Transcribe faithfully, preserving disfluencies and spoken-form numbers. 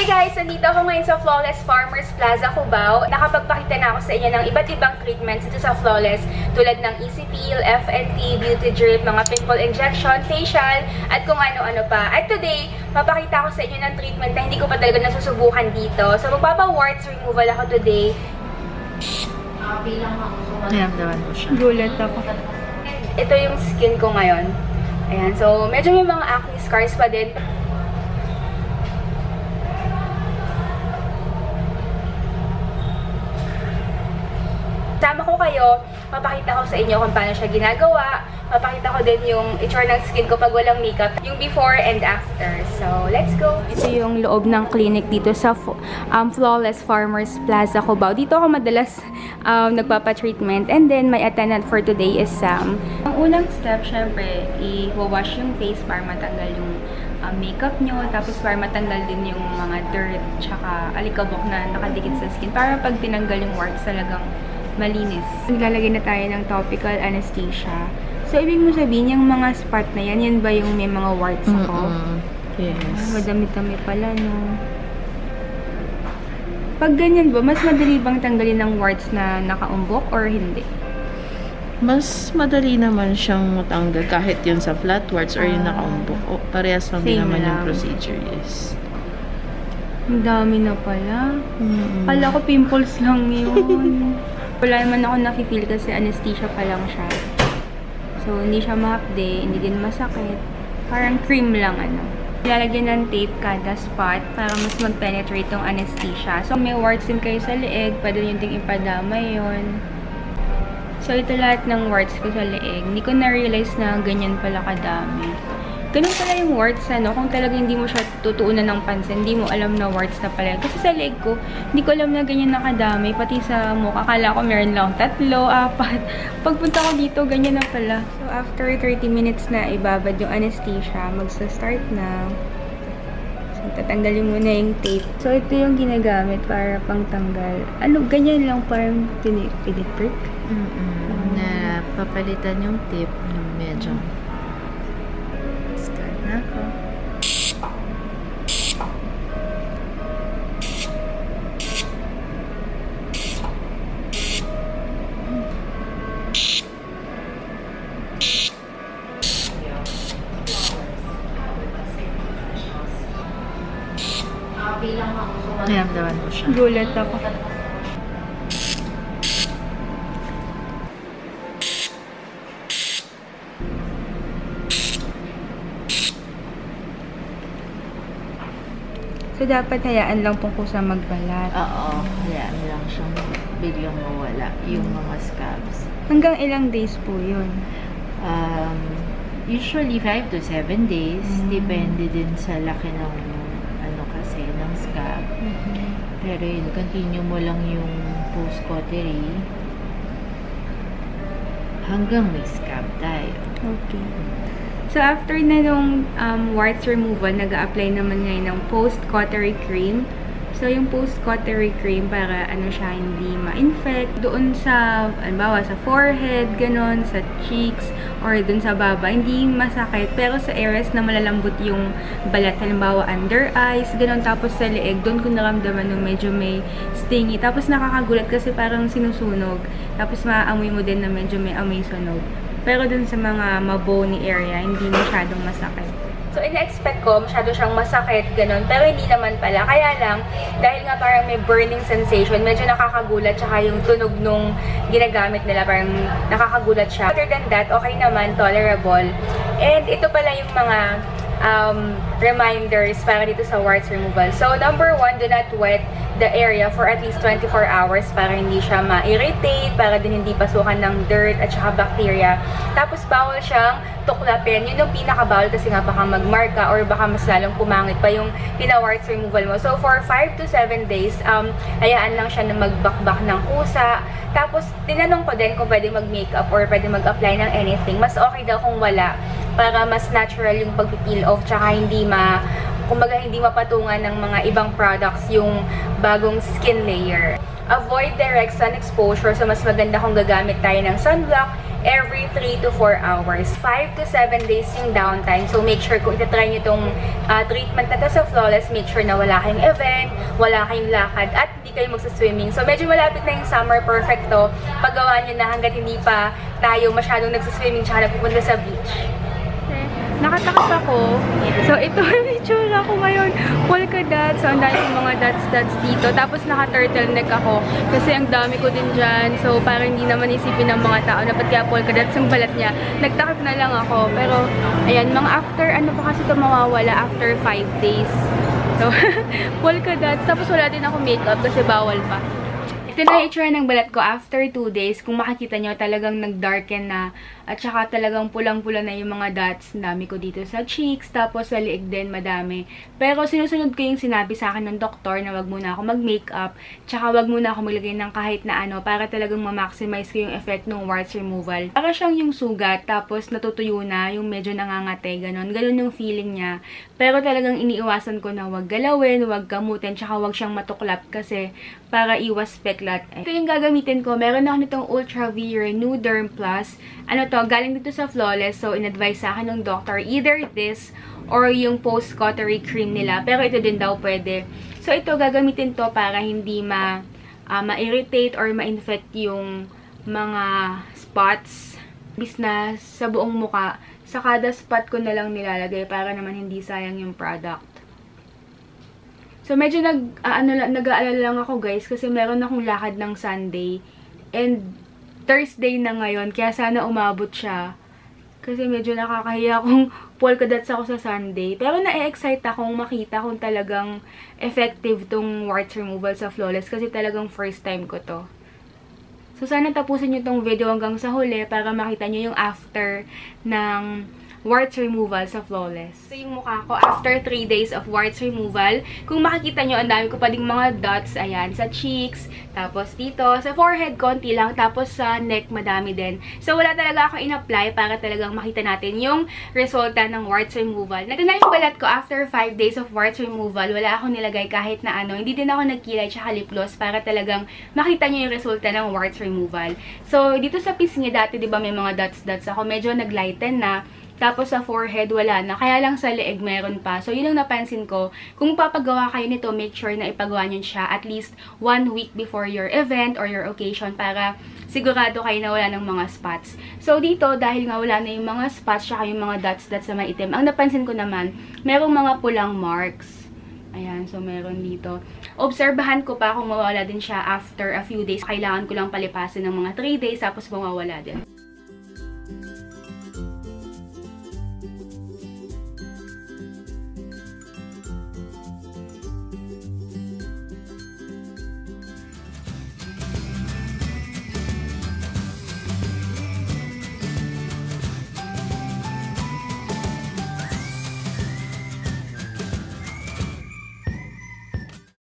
guys! Nandito ako ngayon sa Flawless Farmers Plaza, Cubao. Nakapagpakita na ako sa inyo ng iba't ibang treatments dito sa Flawless tulad ng Easy Peel, F N T, Beauty Drip, mga pimple injection, facial, at kung ano-ano pa. At today, mapakita ko sa inyo ng treatment na hindi ko pa talaga nasusubukan dito. So, magpapa-warts removal ako today. Nayamdaman ko siya. Gulat ako. Ito yung skin ko ngayon. Ayan. So, medyo may mga acne scars pa din. Sama ko kayo, mapakita ko sa inyo kung paano siya ginagawa. Mapakita ko din yung itsura ng skin ko pag walang makeup, yung before and after. So, let's go! Ito yung loob ng clinic dito sa um, Flawless Farmers Plaza, Cubao. Dito ako madalas um, nagpapa-treatment. And then, my attendant for today is Sam. Ang unang step, syempre, i-wash yung face para matanggal yung uh, makeup nyo. Tapos, para matanggal din yung mga dirt, tsaka alikabok na nakadikit sa skin. Para pag tinanggal yung warts, talagang malinis. Naglalagay na tayo ng topical anesthesia. So, ibig mo sabihin, yung mga spot na yan, yan ba yung may mga warts ako? Mm-hmm. Yes. Ah, madami-dami pala, no? Pag ganyan ba, mas madali bang tanggalin ng warts na nakaumbok or hindi? Mas madali naman siyang matanggal kahit yun sa flat warts or yung nakaumbok. O, parehas lang din naman yung procedure, yes. Ang dami na pala. Mm-hmm. Kala ko pimples lang yun. Wala naman ako nafe-feel kasi anesthesia pa lang siya. So, hindi siya mahapde, hindi din masakit. Parang cream lang, ano. Ilalagyan ng tape kada spot para mas mag-penetrate yung anesthesia. So, may warts din kayo sa leeg, pwede nyo ding ipadamay yun. So, ito lahat ng warts ko sa leeg. Hindi ko na-realize na ganyan pala kadami. Ganun pala yung warts, ano, kung talagang hindi mo siya tutuunan ng pansin, hindi mo alam na warts na pala. Kasi sa leg ko, hindi ko alam na ganyan nakadami. Pati sa mukha, akala ko meron lang tatlo, apat. Pagpunta ko dito, ganyan na pala. So, after thirty minutes na ibabad yung anesthesia, magsa-start na. So, tatanggalin muna yung tape. So, ito yung ginagamit para pangtanggal. Ano, ganyan lang parang pinipiliprik. Mm-mm. Um, na papalitan yung tape, medyo. Ako. Nayamdaman ko siya. Gulat ako. So, dapat hayaan lang po ko sa magbalat. Oo, hayaan lang siyang biglang mawala yung mga scabs. Hanggang ilang days po yun? Um, usually five to seven days. Mm. Depende din sa laki ng ano kasi, ng scab. Mm-hmm. Pero yun, continue mo lang yung post-cautery hanggang may scab tayo. Okay. So, after na nung um, warts removal, nag-a-apply naman ngayon ng post-cautery cream. So, yung post-cautery cream para ano siya, hindi ma-infect. Doon sa, alimbawa, sa forehead, ganon, sa cheeks, or doon sa baba, hindi masakit. Pero sa areas na malalambot yung balat, halimbawa, under eyes, ganon. Tapos sa leeg, doon ko naramdaman nung medyo may stingy. Tapos nakakagulat kasi parang sinusunog. Tapos maaamoy mo din na medyo may amoy sunog. Pero dun sa mga mabony area, hindi masyadong masakit. So, ina-expect ko, masyado siyang masakit, ganun. Pero hindi naman pala. Kaya lang, dahil nga parang may burning sensation, medyo nakakagulat, tsaka yung tunog nung ginagamit nila, parang nakakagulat siya. Other than that, okay naman, tolerable. And ito pala yung mga um, reminders para dito sa warts removal. So, number one, do not wet the area for at least twenty-four hours para hindi siya ma-irritate, para din hindi pasukan ng dirt at saka bacteria. Tapos, bawal siyang tuklapin. Yun yung pinaka-bawal kasi nga baka magmarka or baka mas lalong pumangit pa yung pina-warts removal mo. So, for five to seven days, um, hayaan lang siya na magbakbak ng kusa. Tapos, tinanong ko din kung pwede mag-makeup or pwede mag-apply ng anything. Mas okay daw kung wala para mas natural yung pag-peel off tsaka hindi ma kumbaga hindi mapatungan ng mga ibang products yung bagong skin layer. Avoid direct sun exposure, so mas maganda kung gagamit tayo ng sunblock every three to four hours. five to seven days yung downtime. So, make sure kung itatry nyo itong uh, treatment na to sa Flawless, make sure na wala kayong event, wala kayong lakad, at hindi kayo magsaswimming. So, medyo malapit na yung summer. Perfect to. Paggawa nyo na hanggat hindi pa tayo masyadong nagsaswimming tsaka nagpupunta sa beach. Nakatakot ako. So, ito yung itsura ko ngayon. Polka dots. So, ang dami yung mga dots-dots dito. Tapos, naka-turtleneck ako. Kasi ang dami ko din dyan. So, parang hindi naman isipin ng mga tao na ba't kaya polka dots ang balat niya. Nagtakip na lang ako. Pero, ayan, mga after, ano pa kasi ito mawawala? After five days. So, polka dots. Tapos, wala din ako makeup kasi bawal pa. Ito na yung itsura ng balat ko after two days. Kung makikita nyo, talagang nag-darken na. At saka talagang pulang-pula na yung mga dots. Dami ko dito sa cheeks. Tapos sa liig din, madami. Pero sinusunod ko yung sinabi sa akin ng doktor na wag muna ako mag-makeup. Tsaka wag muna ako maglagay ng kahit na ano para talagang ma-maximize ko yung effect ng warts removal. Para siyang yung sugat. Tapos natutuyo na, yung medyo nangangate. Ganon. Ganon yung feeling niya. Pero talagang iniiwasan ko na wag galawin, wag gamutin. Tsaka wag siyang matuklap kasi para iwas peklat. Ito yung gagamitin ko. Meron ako nitong Ultra V Renew Derm Plus. Ano to? Galing dito sa Flawless. So, in-advise sa akin ng doctor. Either this or yung post-cautery cream nila. Pero ito din daw pwede. So, ito gagamitin to para hindi ma, uh, ma-irritate or ma-infect yung mga spots. Bis na sa buong muka. Sa kada spot ko na lang nilalagay para naman hindi sayang yung product. So, medyo nag, uh, ano, nag-aalala lang ako guys kasi meron akong lakad ng Sunday and Thursday na ngayon kaya sana umabot siya kasi medyo nakakahiya kung polka dots ako sa Sunday. Pero na-excite akong makita kung talagang effective tong warts removal sa Flawless kasi talagang first time ko to. So, sana tapusin nyo tong video hanggang sa huli para makita nyo yung after ng warts removal sa Flawless. So, yung mukha ko after three days of warts removal. Kung makikita nyo, ang dami ko pa ding mga dots. Ayan, sa cheeks. Tapos dito, sa forehead, konti lang. Tapos sa neck, madami din. So, wala talaga ako in-apply para talagang makita natin yung resulta ng warts removal. Ito na yung balat ko after five days of warts removal. Wala akong nilagay kahit na ano. Hindi din ako nagkilay tsaka lip gloss para talagang makita nyo yung resulta ng warts removal. So, dito sa pisngi dati, di ba may mga dots-dots ako. Medyo nag-lighten na. Tapos sa forehead, wala na. Kaya lang sa leeg, meron pa. So, yun ang napansin ko. Kung papagawa kayo nito, make sure na ipagawa nyo siya at least one week before your event or your occasion para sigurado kayo na wala ng mga spots. So, dito, dahil nga wala na yung mga spots tsaka yung mga dots-dots na maitim, ang napansin ko naman, merong mga pulang marks. Ayan, so meron dito. Obserbahan ko pa kung mawawala din siya after a few days. Kailangan ko lang palipasin ng mga three days tapos mawawala din.